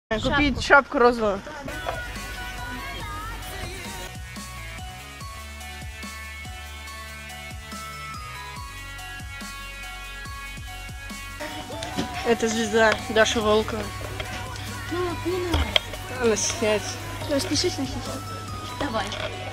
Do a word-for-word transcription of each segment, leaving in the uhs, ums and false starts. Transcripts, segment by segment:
Купить шапку розовую. Это звезда Даша Волкова. Ну, не надо. Она стесняется. Распишись на сейчас. Давай.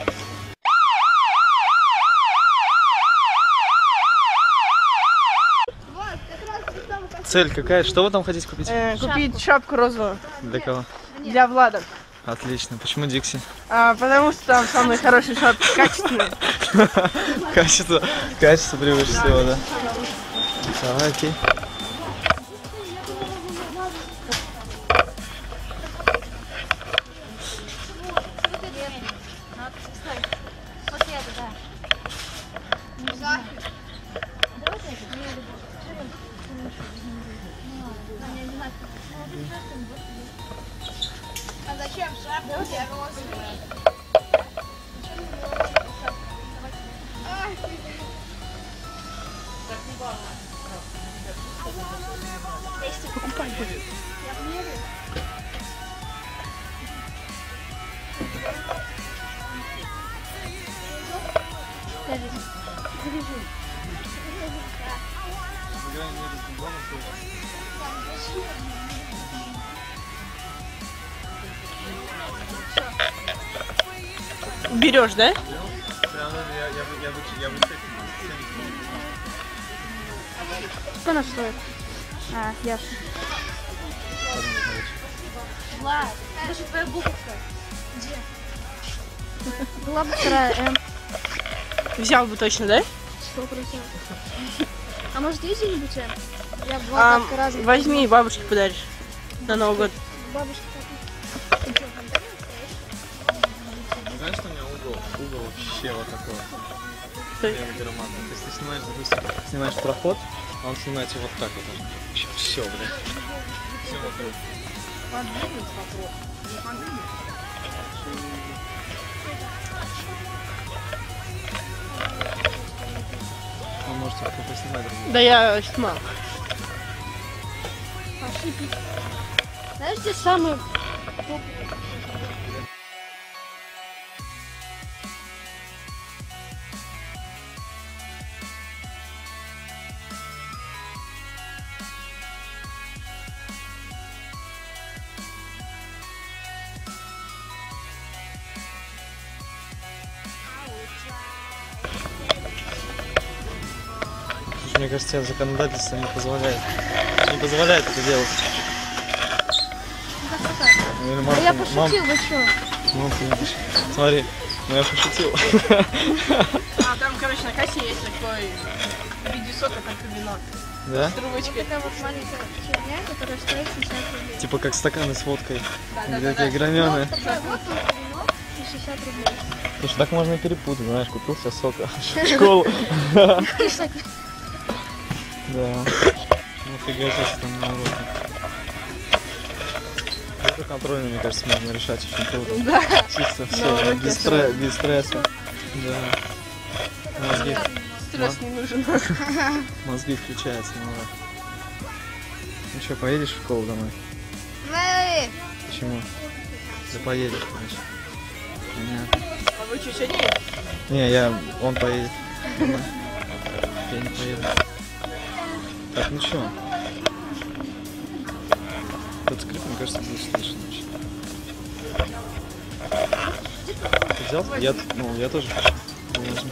Цель какая? Что вы там хотите купить? Э, купить шапку розовую. Для кого? Для Влада. Отлично. Почему Дикси? А, потому что там самые хорошие шапки, качественные. Качество, качество превыше всего, да? Давай, окей. А зачем шапка? Я розовая. Покупай. Я померю. Заряжи. Берешь, да? Сколько она стоит? А, ясно. Влад, это же твоя буковка. Где? Была бы вторая М. Взял бы точно, да? Сто процентов. А может есть где-нибудь М? Я в А, два разных. возьми, бабушке подаришь на Новый год. Бабушка. Знаешь, что у меня угол? Угол вообще вот такой. Что? Прям громадный. То есть ты снимаешь, допустим, снимаешь проход, а он снимает его вот так вот. Вообще все, блин. Все вокруг. Вы можете как-то снимать. Да я снимал. Знаешь, где самый... Мне кажется, законодательство не позволяет. Не позволяет это делать. Или мамка, Да я мам- пошутил, вы что? мамка не пошутила. Смотри, ну я пошутил. А там, короче, на кассе есть такой в виде сока, как вино. Да? С трубочкой. Такая вот маленькая херня, которая стоит шестьдесят рублей. Типа как стаканы с водкой. Да, да, Где да, такие да. граненые. Такое вот только вино и шестьдесят рублей. Слушай, так можно и перепутать, знаешь, купил себе сока в школу. Да. Ну фига себе, там на уроке. Это контрольно, мне кажется, можно решать очень круто. Да. Чисто На все, уроке без, стре- без стресса. Да. Мозги, Стресс не нужен. мозги включаются на урок. Ну что, поедешь в школу домой? Мы! Почему? Да поедешь, конечно. Понятно. А вы что, сегодня едете? Не, я, он поедет. Я не поеду. Так, ну что? Этот скрип, мне кажется, будет слышно очень. Ты взял? Я, ну, я тоже хочу. Возьму.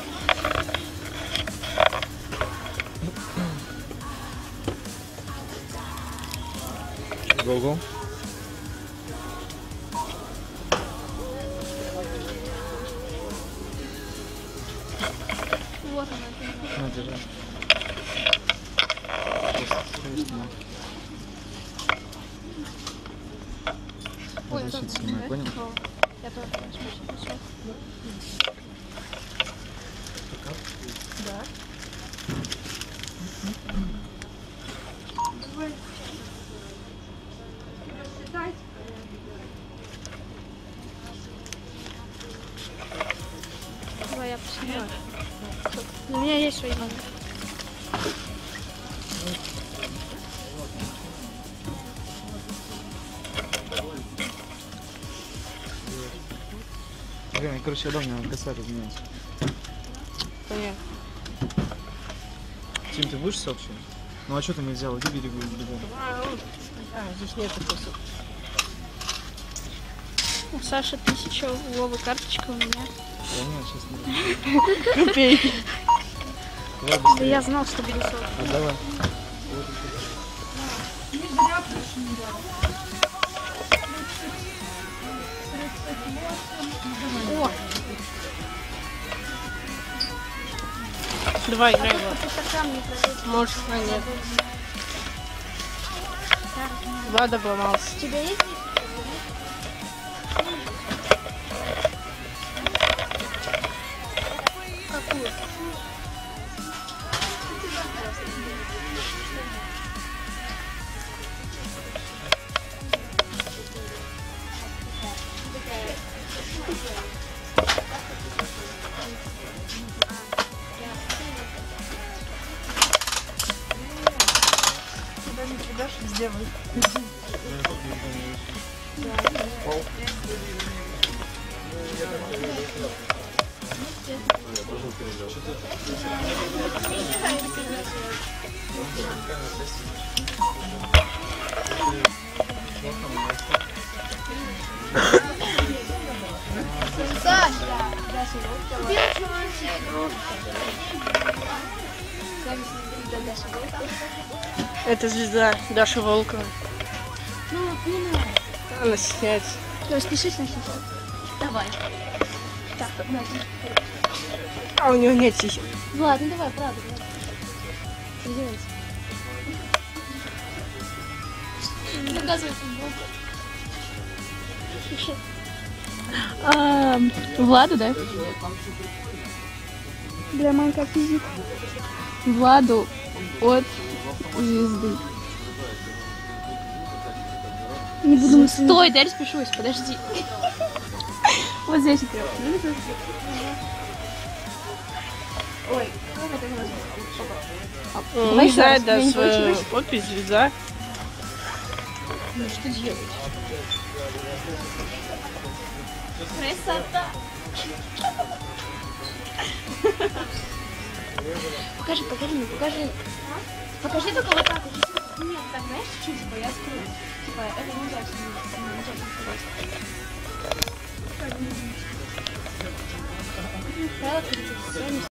Го-го. Вот она. На, держи. Ой, Защиту это- снимай, понял? Я тоже хочу. Да. Давай я посмотрю. У меня есть свои номеры. Время, короче, я дома, надо косарь изменять. Понятно. Тим, ты будешь сообщить? Ну а что ты не взял? Иди бери, бегом. А, здесь нет вкуса. У Саши тысяча, у Вовы карточка, у меня. Да нет, сейчас не. Копейки. Давай Да быстрее. я знал, что беру сок. А, давай. О, Давай, играй, Влад. ты стакан не пролез. Можешь, а нет. Влад обломался. У тебя есть? Какую? Даже не придашь, сделай. Саш! Купил чувачек. Это звезда Даша Волкова. Ну, не надо. Она снять. То есть пиши сначала. Давай. Так, на. А у него нет сисек. Ладно, давай, правда. Раздевайся. Заказывай футболку. Пиши. А, Владу, да? Бля, манка физик. Владу от звезды. Не буду мыслить. Стой, дай распишусь, подожди. Вот здесь прям. Ой, Он не знает, да, свою подпись звезда. ну что делать? Красота. Покажи, покажи мне, покажи. Покажи только вот так вот. Нет, так, знаешь, чуть типа я открою. Типа, это нельзя, нельзя, нельзя. Правила,